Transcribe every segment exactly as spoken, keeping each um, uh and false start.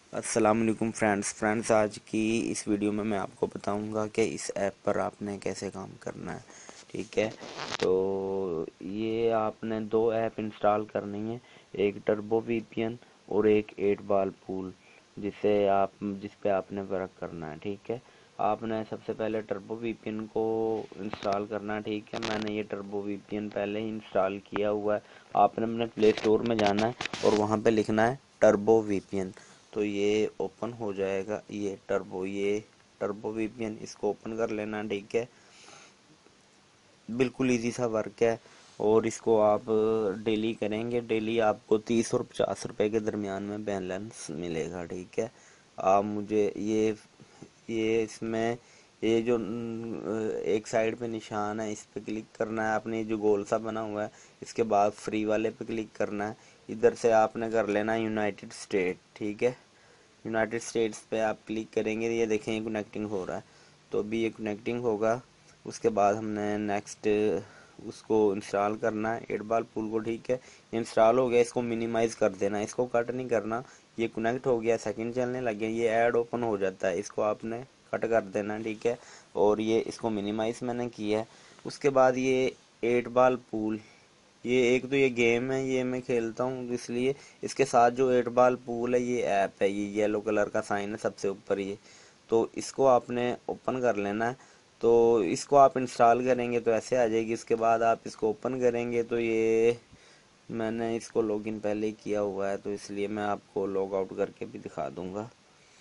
अस्सलाम वालेकुम friends friends आज की इस वीडियो में मैं आपको बताऊंगा कि इस ऐप पर आपने कैसे काम करना है। ठीक है, तो ये आपने दो ऐप इंस्टॉल करनी है, एक टर्बो वीपीएन और एक एट बॉल पूल, जिससे आप जिस पे आपने वर्क करना है। ठीक है, आपने सबसे पहले टर्बो वीपीएन को इंस्टॉल करना है। ठीक है, मैंने ये टर्बो वीपीएन पहले ही इंस्टॉल किया हुआ है। आपने अपने प्ले स्टोर में जाना है और वहाँ पे लिखना है टर्बो वीपीएन, तो ये ओपन हो जाएगा। ये टर्बो ये टर्बो वीपीएन, इसको ओपन कर लेना। ठीक है, बिल्कुल इजी सा वर्क है और इसको आप डेली करेंगे। डेली आपको तीस और पचास रुपए के दरमियान में बैलेंस मिलेगा। ठीक है, आप मुझे ये ये इसमें ये जो न, एक साइड पे निशान है, इस पे क्लिक करना है आपने। जो गोल सा बना हुआ है, इसके बाद फ्री वाले पे क्लिक करना है। इधर से आपने कर लेना यूनाइटेड स्टेट। ठीक है, यूनाइटेड स्टेट्स पे आप क्लिक करेंगे, ये देखें ये कनेक्टिंग हो रहा है, तो अभी ये कनेक्टिंग होगा। उसके बाद हमने नेक्स्ट उसको इंस्टॉल करना है, एट बॉल पूल को। ठीक है, इंस्टॉल हो गया, इसको मिनिमाइज कर देना, इसको कट नहीं करना। ये कनेक्ट हो गया, सेकंड चलने लग गया, ये ऐड ओपन हो जाता है, इसको आपने कट कर देना। ठीक है, और ये इसको मिनिमाइज मैंने किया है। उसके बाद ये एट बॉल पूल, ये एक तो ये गेम है, ये मैं खेलता हूँ, इसलिए इसके साथ जो एट बॉल पूल है ये ऐप है, ये येलो कलर का साइन है सबसे ऊपर ये, तो इसको आपने ओपन कर लेना है। तो इसको आप इंस्टॉल करेंगे तो ऐसे आ जाएगी। इसके बाद आप इसको ओपन करेंगे तो ये मैंने इसको लॉगिन पहले ही किया हुआ है, तो इसलिए मैं आपको लॉग आउट करके भी दिखा दूंगा।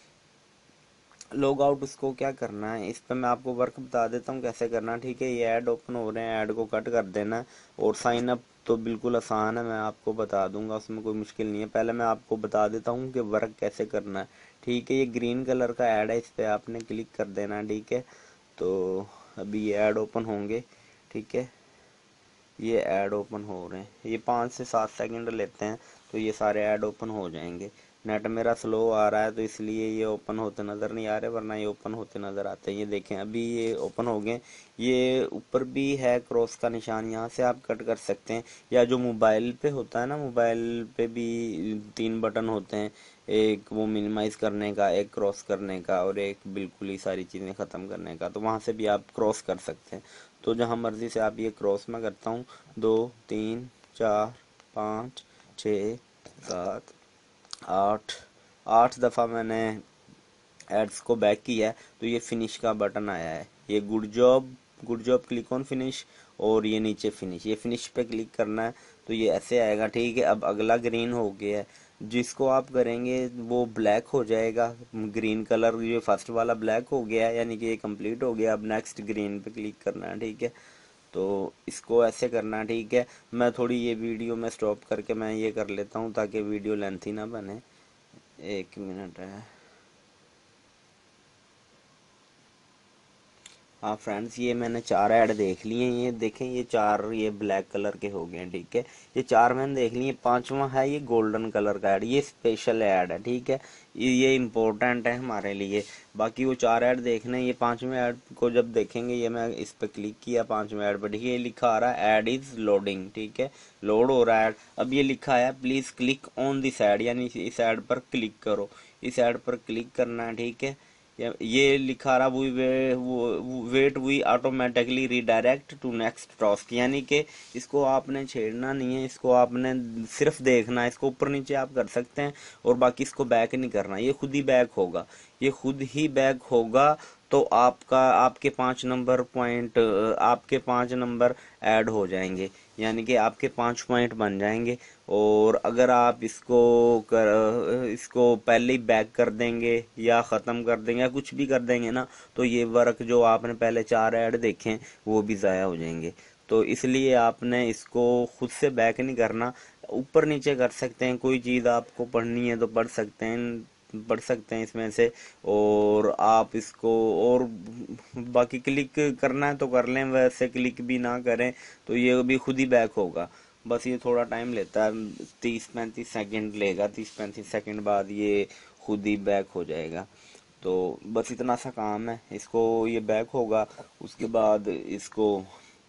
लॉग आउट उसको क्या करना है, इस पर मैं आपको वर्क बता देता हूँ कैसे करना है। ठीक है, ये ऐड ओपन हो रहे हैं, ऐड को कट कर देना है। और साइन अप तो बिल्कुल आसान है, मैं आपको बता दूंगा, उसमें कोई मुश्किल नहीं है। पहले मैं आपको बता देता हूँ कि वर्क कैसे करना है। ठीक है, ये ग्रीन कलर का ऐड है, इस पर आपने क्लिक कर देना है। ठीक है, तो अभी ये ऐड ओपन होंगे। ठीक है, ये ऐड ओपन हो रहे हैं, ये पाँच से सात सेकंड लेते हैं, तो ये सारे ऐड ओपन हो जाएंगे। नेट मेरा स्लो आ रहा है तो इसलिए ये ओपन होते नज़र नहीं आ रहे, वरना ये ओपन होते नज़र आते हैं। ये देखें अभी ये ओपन हो गए। ये ऊपर भी है क्रॉस का निशान, यहाँ से आप कट कर सकते हैं, या जो मोबाइल पे होता है ना, मोबाइल पे भी तीन बटन होते हैं, एक वो मिनिमाइज करने का, एक क्रॉस करने का, और एक बिल्कुल ही सारी चीज़ें ख़त्म करने का, तो वहाँ से भी आप क्रॉस कर सकते हैं। तो जहाँ मर्जी से आप ये क्रॉस में करता हूँ, दो तीन चार पाँच छः सात आठ आठ दफ़ा मैंने एड्स को बैक किया है, तो ये फिनिश का बटन आया है, ये good job good job click on finish, और ये नीचे फिनिश, ये फिनिश पे क्लिक करना है, तो ये ऐसे आएगा। ठीक है, अब अगला ग्रीन हो गया है, जिसको आप करेंगे वो ब्लैक हो जाएगा। ग्रीन कलर ये फर्स्ट वाला ब्लैक हो गया है, यानी कि ये कंप्लीट हो गया। अब नेक्स्ट ग्रीन पे क्लिक करना है। ठीक है, तो इसको ऐसे करना है। ठीक है, मैं थोड़ी ये वीडियो में स्टॉप करके मैं ये कर लेता हूँ ताकि वीडियो लेंथी ना बने। एक मिनट है। हाँ फ्रेंड्स, ये मैंने चार ऐड देख लिए हैं, ये देखें ये चार ये ब्लैक कलर के हो गए हैं। ठीक है, ये चार मैंने देख लिए। पांचवा है ये गोल्डन कलर का ऐड, ये स्पेशल ऐड है। ठीक है, ये ये इम्पोर्टेंट है हमारे लिए। बाकी वो चार ऐड देखने, ये पांचवें ऐड को जब देखेंगे, ये मैं इस पर क्लिक किया पांचवें ऐड पर। ठीक है, ये लिखा आ रहा है ऐड इज लोडिंग। ठीक है, लोड हो रहा है ऐड। अब ये लिखा है please click on this ad, यानी इस ऐड पर क्लिक करो, इस ऐड पर क्लिक करना है। ठीक है, ये लिखा रहा we way, wait we automatically redirect to next task, यानी कि इसको आपने छेड़ना नहीं है, इसको आपने सिर्फ देखना है। इसको ऊपर नीचे आप कर सकते हैं और बाकी इसको बैक नहीं करना, ये खुद ही बैक होगा, ये खुद ही बैक होगा। तो आपका आपके पांच नंबर पॉइंट आपके पांच नंबर ऐड हो जाएंगे, यानी कि आपके पांच पॉइंट बन जाएंगे। और अगर आप इसको कर इसको पहले ही बैक कर देंगे या ख़त्म कर देंगे या कुछ भी कर देंगे ना, तो ये वर्क जो आपने पहले चार ऐड देखे हैं वो भी ज़ाया हो जाएंगे। तो इसलिए आपने इसको खुद से बैक नहीं करना, ऊपर नीचे कर सकते हैं। कोई चीज़ आपको पढ़नी है तो पढ़ सकते हैं पढ़ सकते हैं इसमें से, और आप इसको और बाकी क्लिक करना है तो कर लें, वैसे क्लिक भी ना करें तो ये भी खुद ही बैक होगा। बस ये थोड़ा टाइम लेता है, तीस पैंतीस सेकंड लेगा, तीस पैंतीस सेकंड बाद ये खुद ही बैक हो जाएगा। तो बस इतना सा काम है, इसको ये बैक होगा। उसके बाद इसको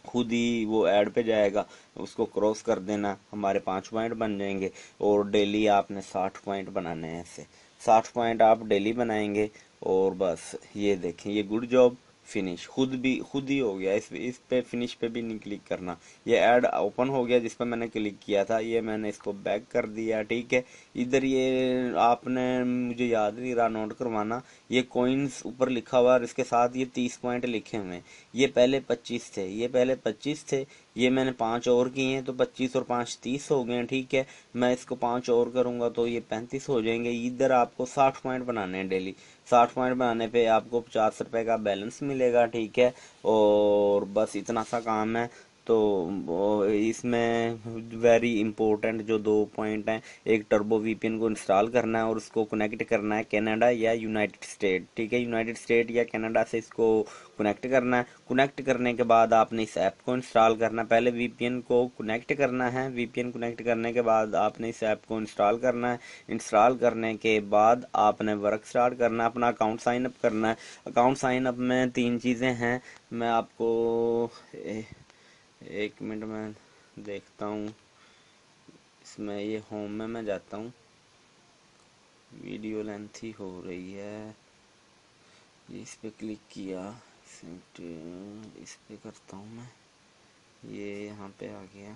खुद ही वो ऐड पे जाएगा, उसको क्रॉस कर देना, हमारे पाँच पॉइंट बन जाएंगे। और डेली आपने साठ पॉइंट बनाने हैं ऐसे, साठ पॉइंट आप डेली बनाएंगे। और बस ये देखें, ये गुड जॉब, फिनिश खुद भी खुद ही हो गया। इस इस पे फिनिश पे भी नहीं क्लिक करना, ये ऐड ओपन हो गया जिस पे मैंने क्लिक किया था, ये मैंने इसको बैक कर दिया, ठीक है। इधर ये आपने, मुझे याद नहीं रहा नोट करवाना, ये कॉइन्स ऊपर लिखा हुआ और इसके साथ ये तीस पॉइंट लिखे हुए हैं। ये पहले पच्चीस थे, ये पहले पच्चीस थे, ये मैंने पाँच और किए हैं तो पच्चीस और पाँच तीस हो गए हैं, ठीक है। मैं इसको पाँच और करूंगा तो ये पैंतीस हो जाएंगे। इधर आपको साठ पॉइंट बनाने हैं डेली, साठ पॉइंट बनाने पे आपको पचास रुपए का बैलेंस मिलेगा, ठीक है। और बस इतना सा काम है। तो इसमें वेरी इंपॉर्टेंट जो दो पॉइंट हैं, एक टर्बो वीपीएन को इंस्टॉल करना है और उसको कनेक्ट करना है कनाडा या यूनाइटेड स्टेट, ठीक है। यूनाइटेड स्टेट या कनाडा से इसको कनेक्ट करना है। कनेक्ट करने के बाद आपने इस ऐप को इंस्टॉल करना है। पहले वीपीएन को कनेक्ट करना है, वीपीएन कनेक्ट करने के बाद आपने इस ऐप को इंस्टॉल करना है। इंस्टॉल करने के बाद आपने वर्क स्टार्ट करना है, अपना अकाउंट साइन अप करना है। अकाउंट साइन अप में तीन चीज़ें हैं, मैं आपको ए, एक मिनट में देखता हूँ। इसमें ये होम में मैं जाता हूँ, वीडियो लेंथी हो रही है, इस पे क्लिक किया, इस पे करता हूँ मैं, ये यहाँ पे आ गया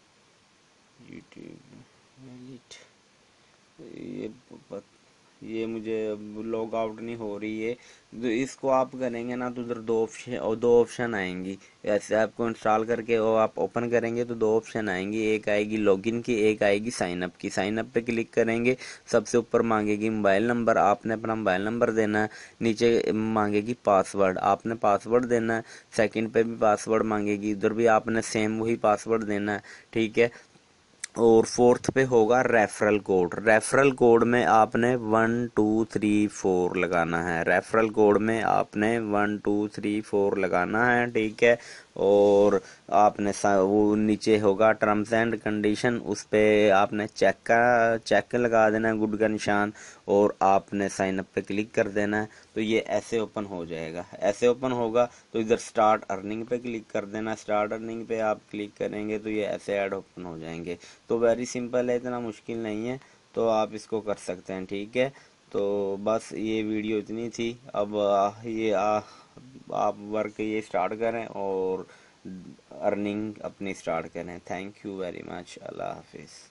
यूट्यूब, ये ये मुझे लॉग आउट नहीं हो रही है। तो इसको आप करेंगे ना तो उधर दो ऑप्शन और दो ऑप्शन आएंगी। ऐसे ऐप को इंस्टॉल करके और आप ओपन करेंगे तो दो ऑप्शन आएंगी, एक आएगी लॉगिन की, एक आएगी साइन अप की। साइन अप पे क्लिक करेंगे, सबसे ऊपर मांगेगी मोबाइल नंबर, आपने अपना मोबाइल नंबर देना है। नीचे मांगेगी पासवर्ड, आपने पासवर्ड देना है। सेकंड पे भी पासवर्ड मांगेगी, उधर भी आपने सेम वही पासवर्ड देना है, ठीक है। और फोर्थ पे होगा रेफरल कोड। रेफरल कोड में आपने वन टू थ्री फोर लगाना है, रेफरल कोड में आपने वन टू थ्री फोर लगाना है, ठीक है। और आपने वो नीचे होगा टर्म्स एंड कंडीशन, उस पे आपने चेक का चेक लगा देना है, गुड का निशान, और आपने साइन अप पे क्लिक कर देना है। तो ये ऐसे ओपन हो जाएगा। ऐसे ओपन होगा तो इधर स्टार्ट अर्निंग पे क्लिक कर देना। स्टार्ट अर्निंग पे आप क्लिक करेंगे तो ये ऐसे ऐड ओपन हो जाएंगे। तो वेरी सिंपल है, इतना मुश्किल नहीं है, तो आप इसको कर सकते हैं, ठीक है। तो बस ये वीडियो इतनी थी। अब आ, ये आ, आप वर्क ये स्टार्ट करें और अर्निंग अपनी स्टार्ट करें। थैंक यू वेरी मच, अल्लाह हाफिज़।